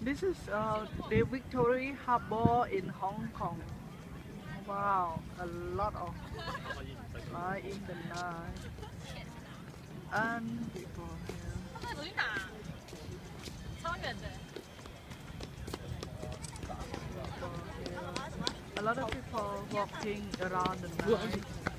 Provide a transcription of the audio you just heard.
This is the Victory Harbour in Hong Kong. Wow, a lot of light in the night and people here. A lot of people walking around the night.